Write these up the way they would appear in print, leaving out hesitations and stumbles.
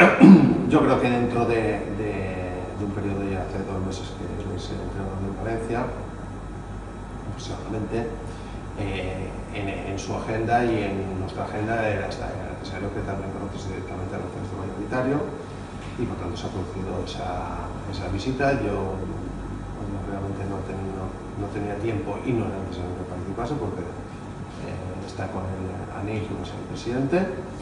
Yo creo que dentro de un periodo ya hace 2 meses que es el entrenador de Valencia, aproximadamente, en su agenda y en nuestra agenda era necesario que también conoces directamente al accionista mayoritario y por tanto se ha producido esa visita. Yo realmente no tenía tiempo y no era necesario que participase porque está con el ANIL, que es el presidente,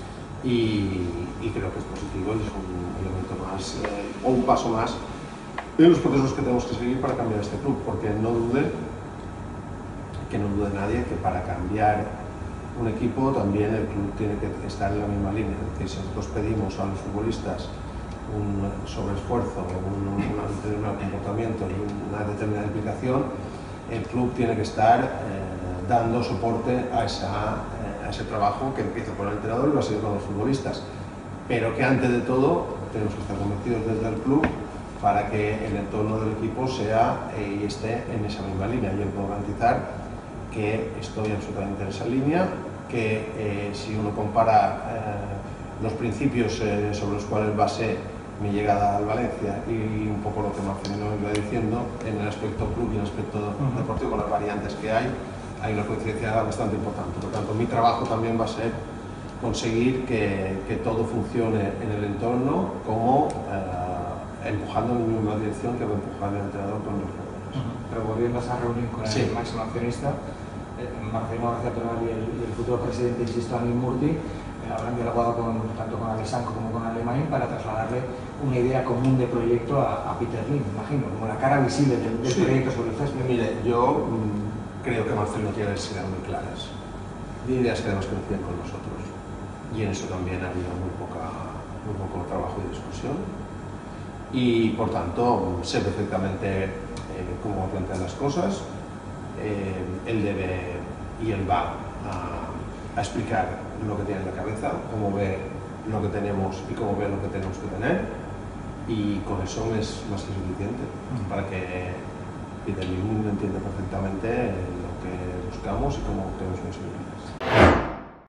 y creo que es positivo y es un elemento más o un paso más en los procesos que tenemos que seguir para cambiar este club, porque no dude nadie que para cambiar un equipo también el club tiene que estar en la misma línea. Que si nosotros pedimos a los futbolistas un sobreesfuerzo, un determinado comportamiento y una determinada implicación, el club tiene que estar dando soporte a ese trabajo que empieza por el entrenador y va a seguir con los futbolistas, pero que antes de todo tenemos que estar convencidos desde el club para que el entorno del equipo sea y esté en esa misma línea. Yo puedo garantizar que estoy absolutamente en esa línea, que si uno compara los principios sobre los cuales basé mi llegada al Valencia y un poco lo que Marcelino iba diciendo en el aspecto club y en el aspecto deportivo, con las variantes que hay una coincidencia bastante importante. Por lo tanto, mi trabajo también va a ser conseguir que todo funcione en el entorno como empujando en la misma dirección que va a empujar el entrenador con los jugadores. Pero volviendo a esa reunión con el máximo accionista, Marcelino García Toral y el futuro presidente, insisto, Anil Murti, habrán dialogado tanto con Alessanco como con Alemany para trasladarle una idea común de proyecto a Peter Lim, imagino, como la cara visible del proyecto sobre el césped. Mire, yo creo que Marcelino tiene las ideas muy claras, ideas que además coinciden con nosotros, y en eso también ha habido muy poco trabajo y discusión, y por tanto sé perfectamente cómo plantean las cosas. Él debe y él va a explicar lo que tiene en la cabeza, cómo ve lo que tenemos y cómo ve lo que tenemos que tener, y con eso es más que suficiente para que Peter Lim entienda perfectamente lo que buscamos y cómo tenemos que seguir.